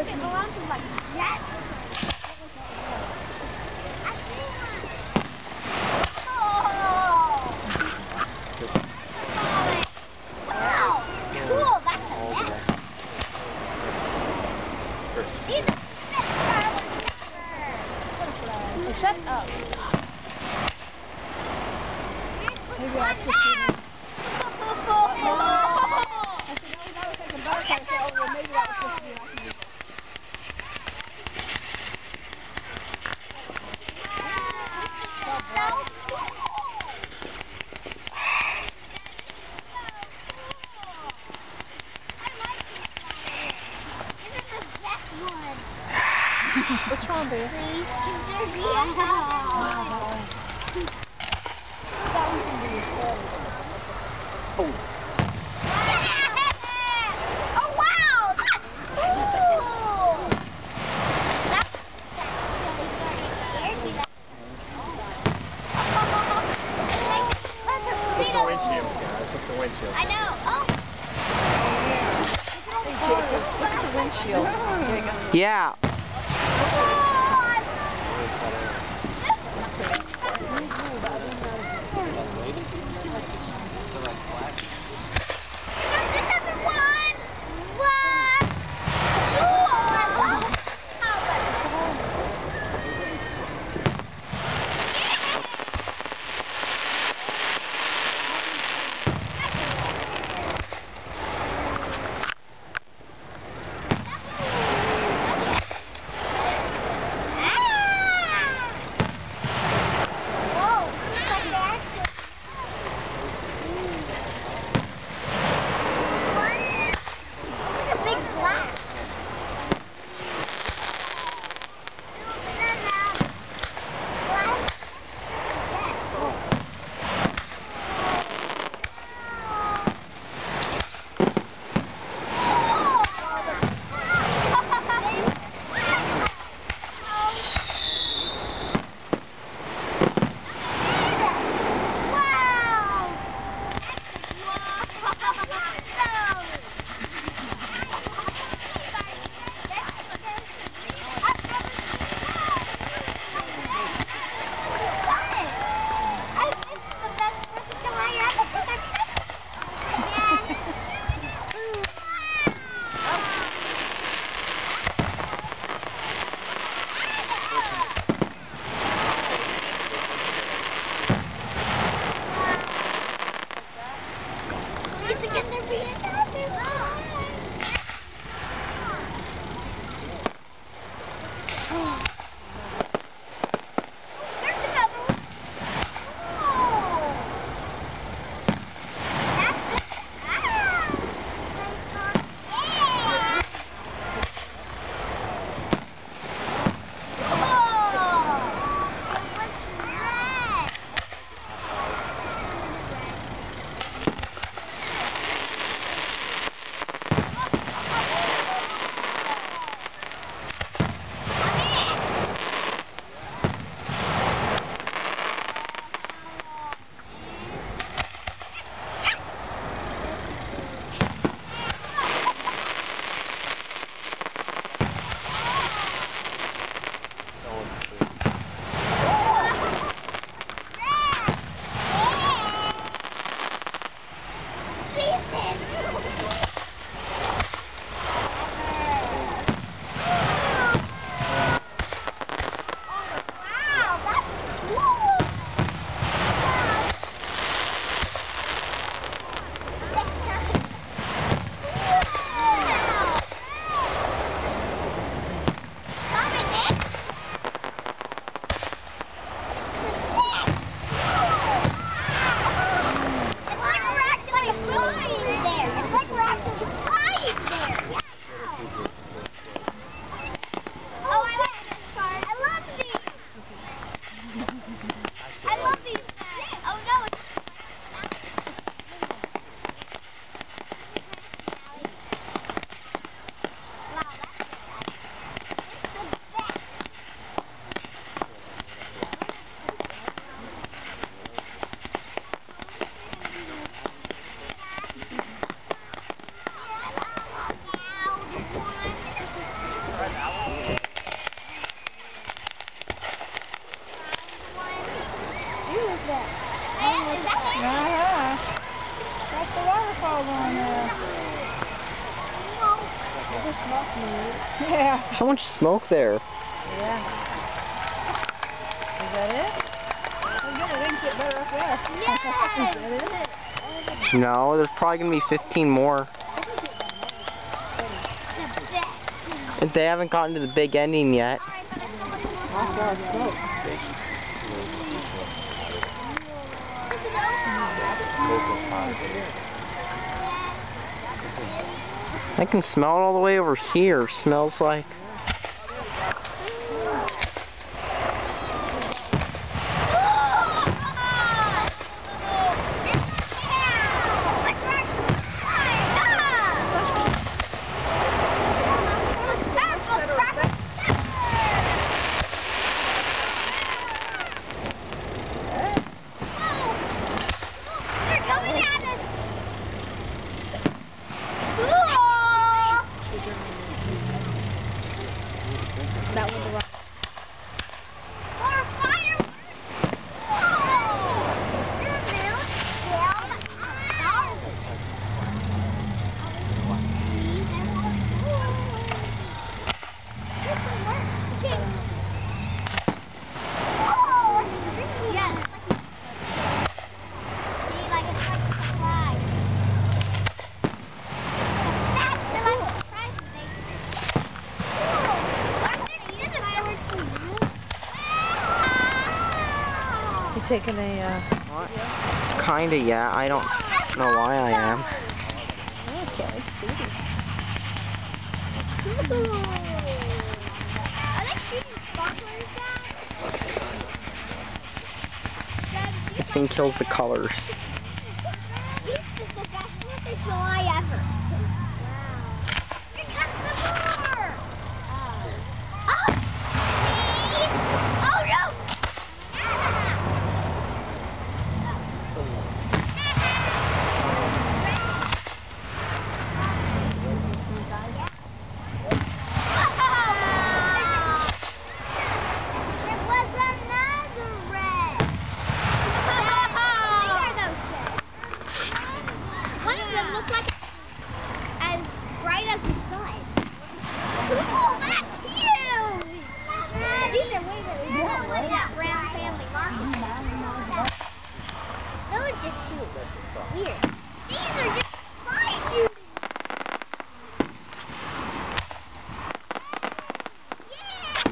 it around to like, yes! Shut up. Maybe I should do Which one, baby? Oh wow! That's cool! That's Look the windshield, guys. Look the windshield. I know. Oh. Look at the windshield. Yeah. Yeah. So much smoke there. Yeah. Is that it? We're gonna rinse it better up there. Yes! Is that it? No, there's probably gonna be 15 more. They haven't gotten to the big ending yet. Awful lot of smoke. I can smell it all the way over here. Smells like. That was the wrong. You taking a What? Kinda, yeah. I don't know why I am. Okay, Are they shooting sparklers down? This thing kills the colors. This is the best 4th of July ever. Wow. Here comes the more! Oh! See? Oh no! Weird. These are just fly shooting. Yeah.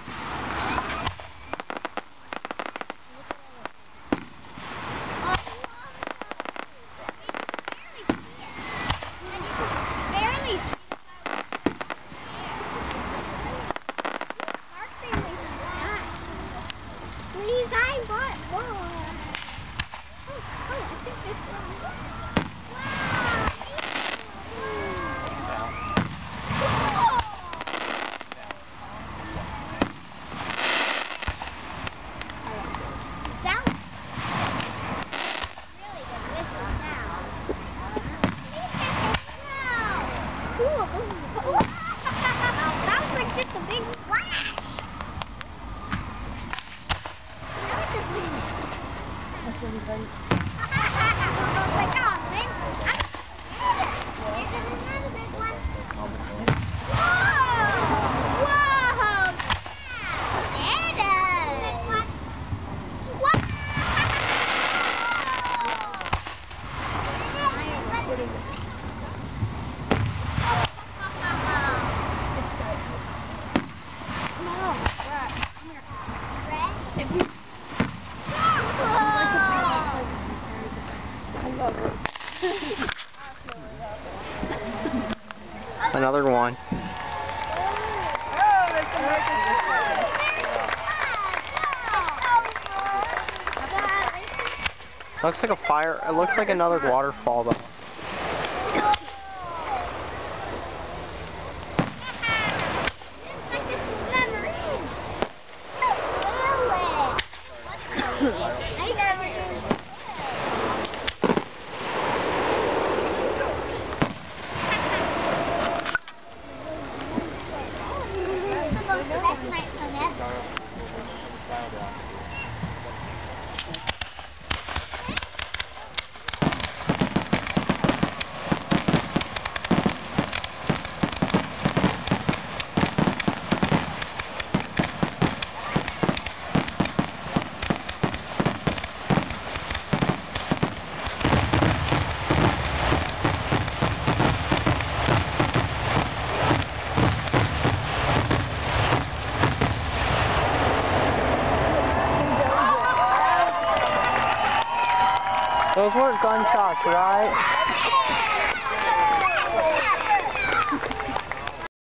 Barely. Please, I bought more. Oh, I think there's some. Another one. Looks like a fire. It looks like another waterfall though. Those weren't gunshots, right?